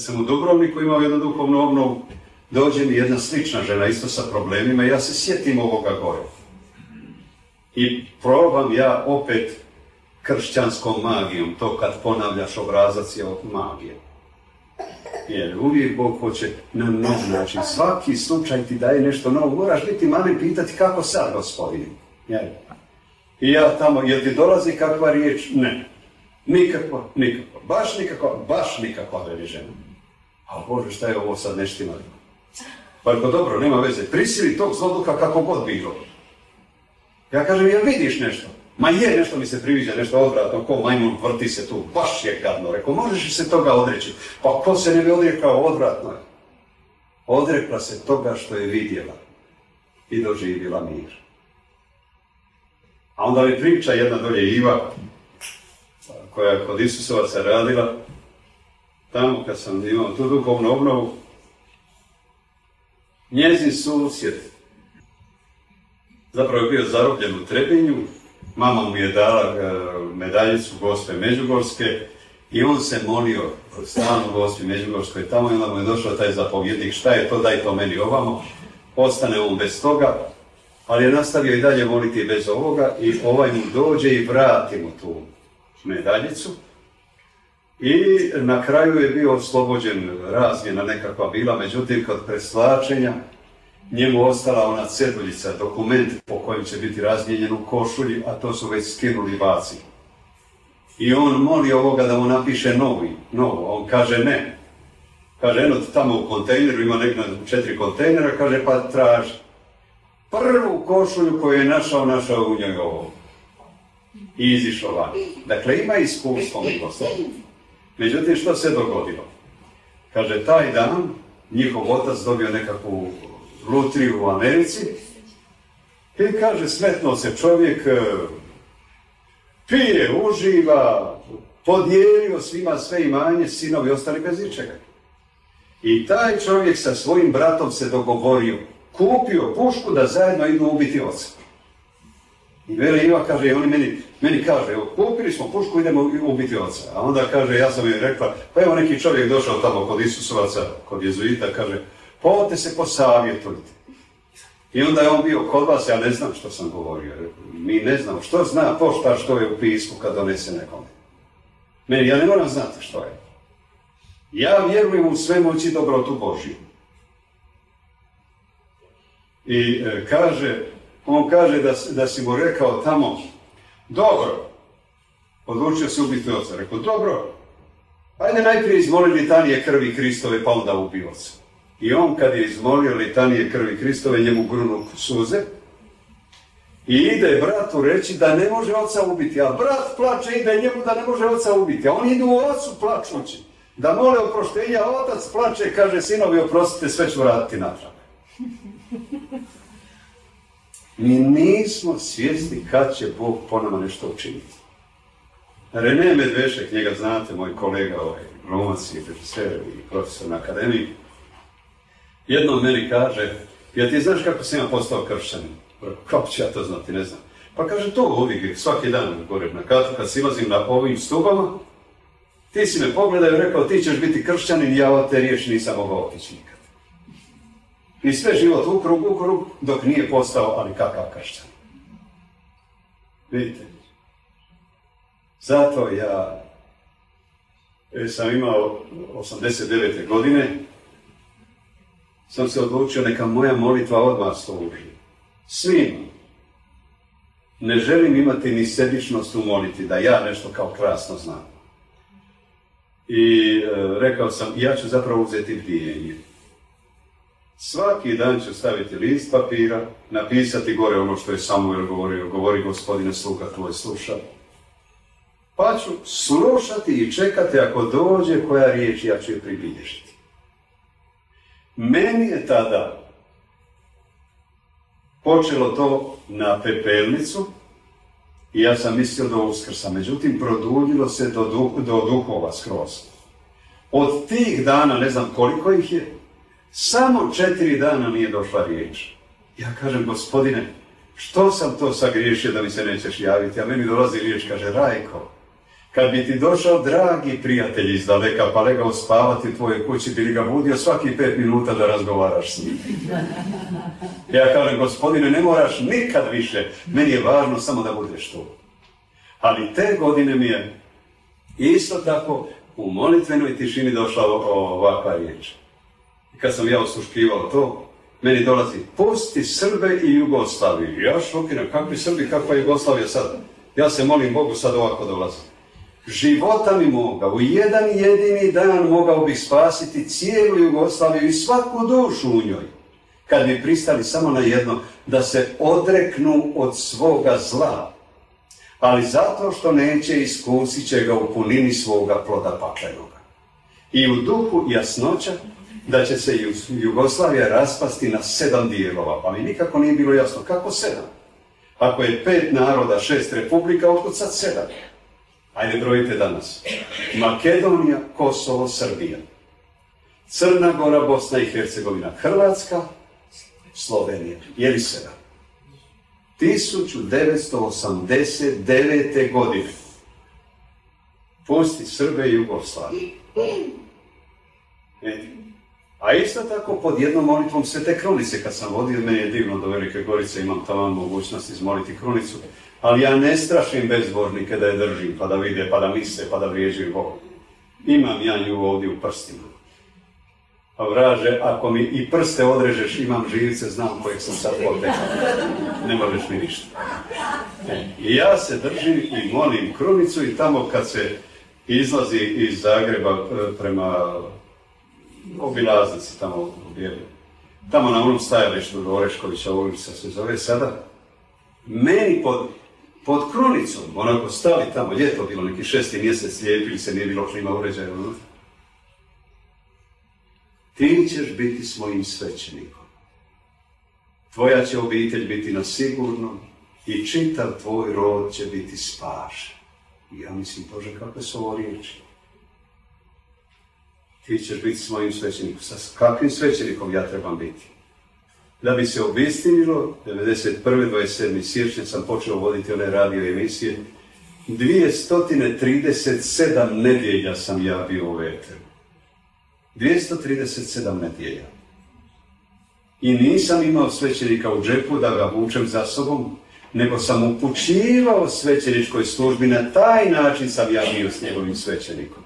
Kad sam u Dubrovniku imao jednu duhovnu obnovu, dođe mi jedna slična žena, isto sa problemima, i ja se sjetim ovoga gore. I probam ja opet kršćanskom magijom, to kad ponavljaš obrazac je od magije. Jer uvijek Bog hoće na nov način. Svaki slučaj ti daje nešto novo. Moraš biti mali pitati kako sad, Gospodine. I ja tamo, jel ti dolazi kakva riječ? Ne. Nikakva, nikakva. Baš nikakva veli žena. A Bože, šta je ovo sad neštima? Pa rekao, dobro, nema veze. Prisili tog zloduha kako god bilo. Ja kažem, jel vidiš nešto? Ma je, nešto mi se priviđa, nešto odvratno, ko majmun vrti se tu, baš je gadno. Rekao, možeš se toga odreći? Pa ko se ne bi odrekao, odvratno je. Odrekla se toga što je vidjela i doživjela mir. A onda mi priča jedna dolje Iva, koja je kod Isusovaca radila, tamo kad sam imao tu duhovnu obnovu, njezin susjed, zapravo je bio zarobljen u Trebinju, mama mu je dala medaljicu Gospe Međugorske i on se molio stalno Gospi Međugorskoj tamo i onda mu je došao taj zapovjednik, šta je to, daj to meni ovamo, ostane on bez toga, ali je nastavio i dalje moliti bez ovoga i ovaj mu dođe i vrati mu tu medaljicu i na kraju je bio oslobođen, razmjena nekakva bila, međutim kod preslačenja njemu ostala ona ceduljica, dokument po kojem će biti razmijenjen u košulji, a to su već skinuli baci. I on moli ovoga da mu napiše novo, on kaže ne. Kaže, eno tamo u kontejneru, ima negdje 4 kontejnera, kaže pa traži. Prvu košulju koju je našao u njoj ovo. I izišao van. Dakle, ima iskustvo milosrdno. Međutim, što se dogodilo? Kaže, taj dan njihov otac dobio nekakvu lutriju u Americi i kaže, smetnuo se čovjek, pije, uživa, podijelio svima sve imanje, sinovi ostali bez ičega. I taj čovjek sa svojim bratom se dogovorio, kupio pušku da zajedno idu ubiti oca. I veli Iva, kaže, i oni meni kaže, evo, kupili smo pušku, idemo ubiti oca. A onda kaže, ja sam joj rekla, pa evo neki čovjek došao tamo kod Isusovaca, kod jezuita, kaže, pa odite se posavjetujte. I onda je on bio kod vas, ja ne znam što sam govorio. Mi ne znamo, što zna poštar što je u pismu kad donese nekome. Ja ne moram znati što je. Ja vjerujem u svemoć i dobrotu Božju. I on kaže da si mu rekao tamo, dobro, odlučio se ubiti oca. Rekao, dobro, ajde najprije izmoli litanije krvi Kristove, pa onda ubi oca. I on kad je izmolio litanije krvi Kristove, njemu grunu suze i ide bratu reći da ne može oca ubiti, a brat plače ide njemu da ne može oca ubiti, a oni idu u ocu plačući, da mole oproštenja, a otac plače, kaže, sinovi oprostite, sve ću vratiti natrag. Mi nismo svjesni kad će Bog po nama nešto učiniti. René Medvešek, njega znate, moj kolega, glumac i režiser i profesor na akademiji, jednom meni kaže, ja ti znaš kako sam ja postao kršćanin? Kako ću ja to znati, ne znam. Pa kaže, to uvijek, svaki dan gore na katu, kad silazim na ovim stubama, ti si me pogledao i rekao, ti ćeš biti kršćanin, ja od te riječi nisam mogao otići nikad. I sve život u krug, dok nije postao, ali kakav kršćan. Vidite? Zato ja sam imao 89. godine, sam se odlučio neka moja molitva odmah služi. Svima. Ne želim imati ni sebičnost u moliti, da ja nešto kao krasno znam. I rekao sam, ja ću zapravo uzeti bdijenje. Svaki dan ću staviti list papira, napisati gore ono što je Samuel govorio, govori Gospodine, sluha tvoj sluša. Pa ću slušati i čekati ako dođe koja riječ, ja ću je pribilježiti. Meni je tada počelo to na pepelnicu i ja sam mislio do Uskrsa, međutim produljilo se do duhova skroz. Od tih dana, ne znam koliko ih je, samo 4 dana nije došla riječ. Ja kažem, Gospodine, što sam to sagriješio da mi se nećeš javiti? A meni dolazi riječ, kaže, Rajko, Kad bi ti došao dragi prijatelj iz daleka pa legao spavati u tvojoj kući, bi li ga budio svaki 5 minuta da razgovaraš s njim. Ja kažem, gospodine, ne moraš nikad više, meni je važno samo da budeš tu. Ali te godine mi je isto tako u molitvenoj tišini došla ovakva riječ. I kad sam ja osluškivao to, meni dolazi, pusti Srbe i Jugoslaviju. Ja šokiram, kakvi Srbi, kakva Jugoslavija sad? Ja se molim Bogu, sad ovako dolazim. Života mi moga, u jedan jedini dan mogao bih spasiti cijelu Jugoslaviju i svaku dušu u njoj. Kad bi pristali samo na jedno, da se odreknu od svoga zla. Ali zato što neće, iskusit će ga u punini svoga ploda paklenoga. I u duhu jasnoća da će se Jugoslavija raspasti na 7 dijelova. Pa mi nikako nije bilo jasno kako 7. Ako je 5 naroda, 6 republika, otkud sad 7? Ajde brojite danas. Makedonija, Kosovo, Srbija. Crna Gora, Bosna i Hercegovina. Hrvatska, Slovenija. Je li 7? 1989. godine. Pusti Srbe i Jugoslaviju. A isto tako pod jednom molitvom Svete Krunice, kad sam vodio, meni je divno do Velike Gorice, imam tamo mogućnost izmoliti krunicu, ali ja ne strašim bezbožnike da je držim, pa da vide, pa da misle, pa da vrijeđuju Boga. Imam ja nju ovdje u prstima. A vraže, ako mi i prste odrežeš, imam živce, znam kojeg sam sad potekao. Ne možeš mi ništa. I ja se držim i molim krunicu i tamo kad se izlazi iz Zagreba prema obilaznici tamo u Bijelu. Tamo na onom stajalištu do Oreškovića ulica se zove sada. Meni pod krunicom, onako stali tamo, ljeto bilo, neki 6. mjesec, lijepili se, nije bilo klima uređaja unutra. Ti ćeš biti s mojim svećenikom. Tvoja će obitelj biti na sigurnom i čitav tvoj rod će biti spašen. I ja mislim, Bože, kakve su ovo riječi. Ti ćeš biti s mojim svećenikom. Sa kakvim svećenikom ja trebam biti? Da bi se obistinilo, 1991. 27. siječnja sam počeo voditi one radio emisije. 237 nedjelja sam ja bio u eteru. 237 nedjelja. I nisam imao svećenika u džepu da ga vučem za sobom, nego sam upućivao svećeničkoj službi. Na taj način sam ja bio s njegovim svećenikom.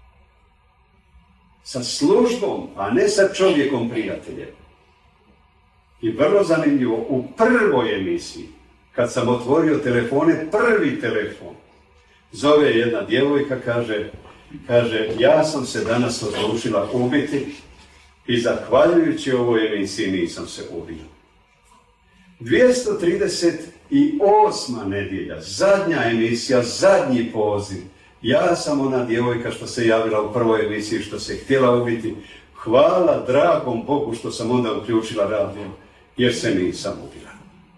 Sa službom, a ne sa čovjekom prijateljem. I vrlo zanimljivo, u prvoj emisiji, kad sam otvorio telefone, prvi telefon, zove jedna djevojka, kaže, ja sam se danas odlučila ubiti i zahvaljujući ovoj emisiji nisam se ubila. 238. nedjelja, zadnja emisija, zadnji poziv. Ja sam ona djevojka što se javila u prvoj emisiji, što se htjela ubiti. Hvala dragom Bogu što sam onda uključila radio, jer se nisam ubila.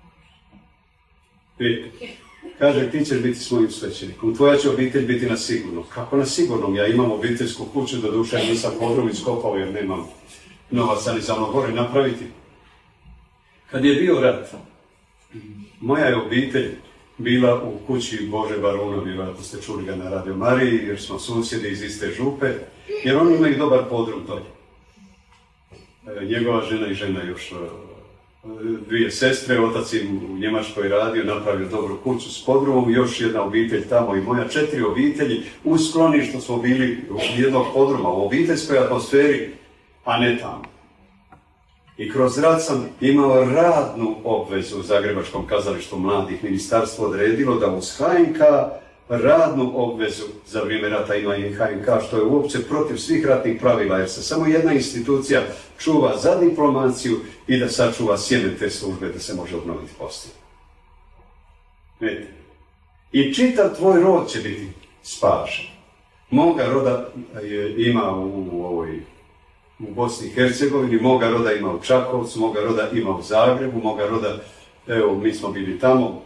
Vidite, kaže, ti ćeš biti s mojim svećenikom, tvoja će obitelj biti na sigurnom. Kako na sigurnom? Ja imam obiteljsku kuću, do duše nisam podrum iskopao jer nemam novaca ni za ono gore napraviti. Kad je bio rat, moja je obitelj bila u kući Bože Baruna, vjerojatno ste čuli ga na Radio Mariji, jer smo susjedi iz iste župe, jer oni imaju dobar podrum dolje. Njegova žena i žena još 2 sestre, otac im u Njemačkoj radio, napravio dobru kuću s podrumom, još jedna obitelj tamo i moja, 4 obitelji, u skloništu smo bili u jednog podruma, u obiteljskoj atmosferi, a ne tamo. I kroz rad sam imao radnu obvezu u Zagrebačkom kazalištu mladih. Ministarstvo odredilo da uz HNK radnu obvezu za vrijeme rata ima i HNK, što je uopće protiv svih ratnih pravila, jer se samo jedna institucija čuva za diplomaciju i da sačuva sjeme te službe da se može obnoviti poslije. Vidite. I čitav tvoj rod će biti spašen. Moga roda ima u Bosni i Hercegovini, moga roda ima u Čakovcu, moga roda ima u Zagrebu, moga roda, evo, mi smo bili tamo,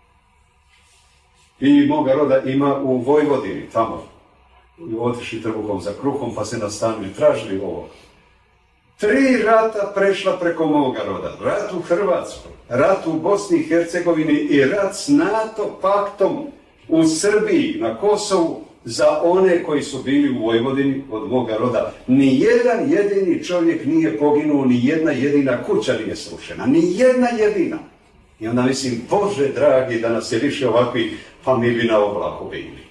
i moga roda ima u Vojvodini, tamo. Otišli trbuhom za kruhom, pa se nastanili, tražili ovo. 3 rata prešla preko moga roda. Rat u Hrvatskoj, rat u Bosni i Hercegovini i rat s NATO paktom u Srbiji, na Kosovu, za one koji su bili u Vojvodini od moga roda. Ni jedan jedini čovjek nije poginuo, ni jedna jedina kuća nije srušena, ni jedna jedina. I onda mislim, Bože dragi, da nas je više ovakvi, pa mi bi na oblaku bili.